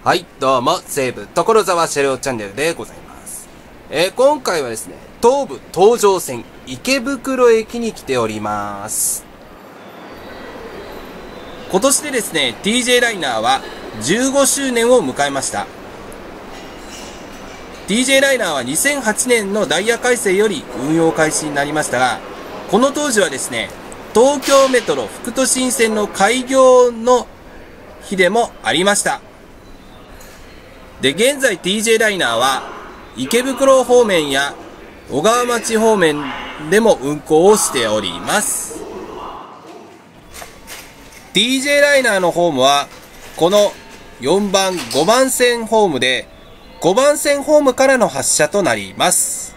はい、どうも、西武所沢車両チャンネルでございます。今回はですね、東武東上線池袋駅に来ております。今年でですね、TJ ライナーは15周年を迎えました。TJ ライナーは2008年のダイヤ改正より運用開始になりましたが、この当時はですね、東京メトロ副都心線の開業の日でもありました。で、現在 TJ ライナーは池袋方面や小川町方面でも運行をしております。TJ ライナーのホームはこの4番5番線ホームで、5番線ホームからの発車となります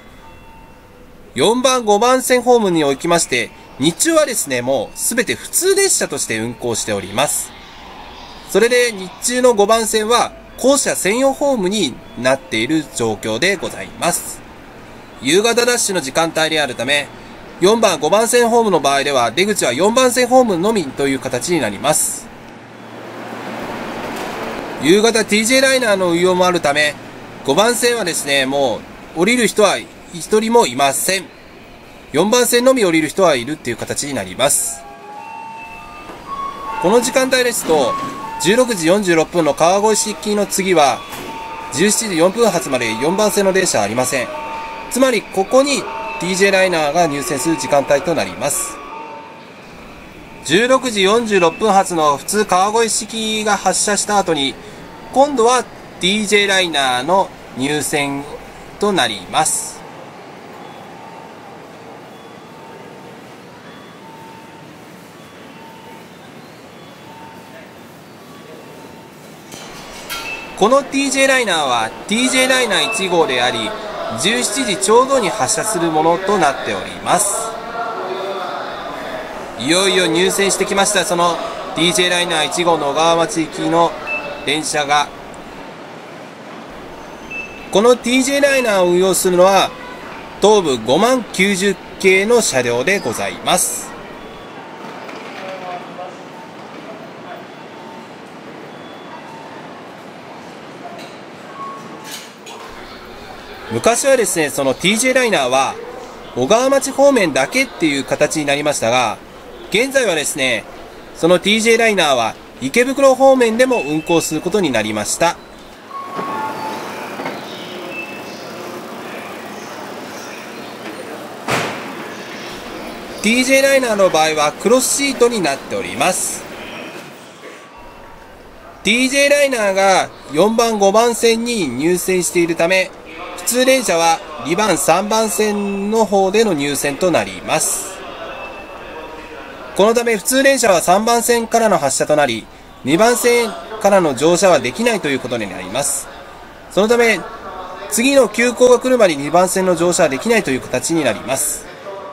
。4番5番線ホームにおきまして、日中はですね、もうすべて普通列車として運行しております。それで日中の5番線は降車専用ホームになっている状況でございます。夕方ダッシュの時間帯であるため、4番5番線ホームの場合では出口は4番線ホームのみという形になります。夕方 TJ ライナーの運用もあるため、5番線はですね、もう降りる人は一人もいません。4番線のみ降りる人はいるっていう形になります。この時間帯ですと、16時46分の川越市行きの次は、17時4分発まで4番線の電車はありません。つまり、ここに TJ ライナーが入線する時間帯となります。16時46分発の普通川越市行きが発車した後に、今度は TJ ライナーの入線となります。この TJ ライナーは TJ ライナー1号であり、17時ちょうどに発車するものとなっております。いよいよ入線してきました。その TJ ライナー1号の小川町行きの電車が、この TJ ライナーを運用するのは東武5万90系の車両でございます。昔はですね、その TJ ライナーは小川町方面だけっていう形になりましたが、現在はですね、その TJ ライナーは池袋方面でも運行することになりました。TJ ライナーの場合はクロスシートになっております。TJ ライナーが4番5番線に入線しているため、普通電車は2番3番線の方での入線となります。このため普通電車は3番線からの発車となり、2番線からの乗車はできないということになります。そのため次の急行が来るまで2番線の乗車はできないという形になります。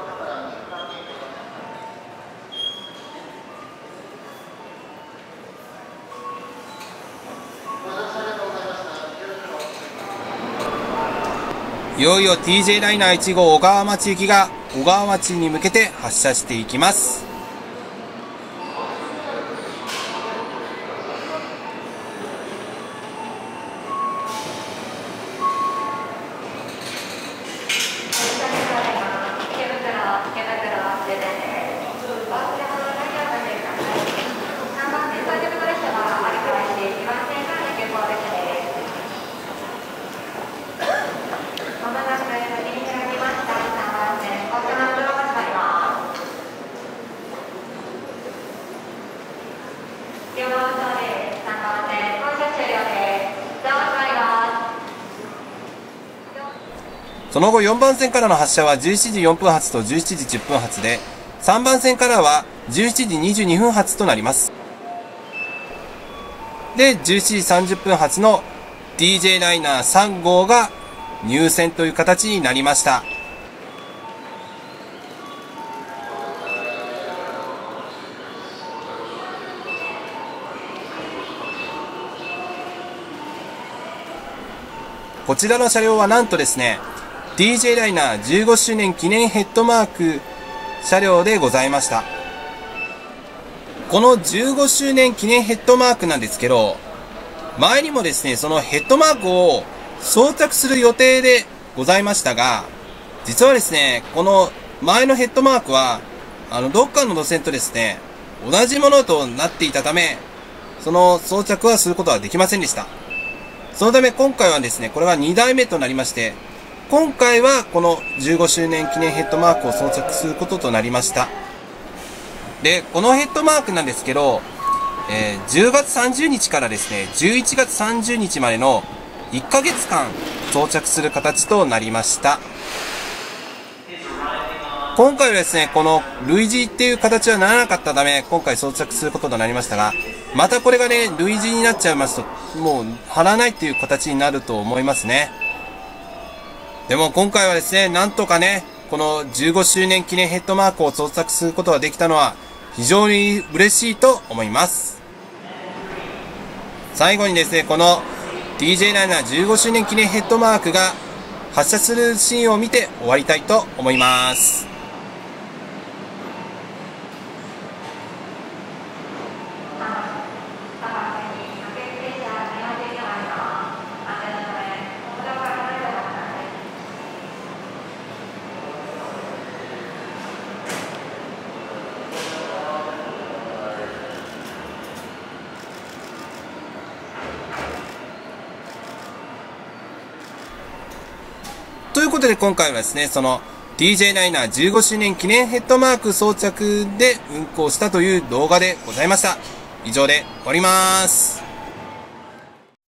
いよいよ TJ ライナー1号小川町行きが小川町に向けて発車していきます。その後4番線からの発車は17時4分発と17時10分発で、3番線からは17時22分発となります。で、17時30分発の TJ ライナー3号が入線という形になりました。こちらの車両はなんとですね、TJ ライナー15周年記念ヘッドマーク車両でございました。この15周年記念ヘッドマークなんですけど、 前にもですね、そのヘッドマークを装着する予定でございましたが、実はですね、この前のヘッドマークは、どっかの路線とですね、同じものとなっていたため、その装着はすることはできませんでした。そのため今回はですね、これは2代目となりまして、今回はこの15周年記念ヘッドマークを装着することとなりました。で、このヘッドマークなんですけど、10月30日からですね、11月30日までの1ヶ月間装着する形となりました。今回はですね、この類似っていう形はならなかったため、今回装着することとなりましたが、またこれがね、類似になっちゃいますと、もう貼らないっていう形になると思いますね。でも今回はですね、なんとかね、この15周年記念ヘッドマークを装着することができたのは、非常に嬉しいと思います。最後にですね、この TJ915 周年記念ヘッドマークが発射するシーンを見て終わりたいと思います。ということで今回はですね、その TJ915 周年記念ヘッドマーク装着で運行したという動画でございました。以上で終わります。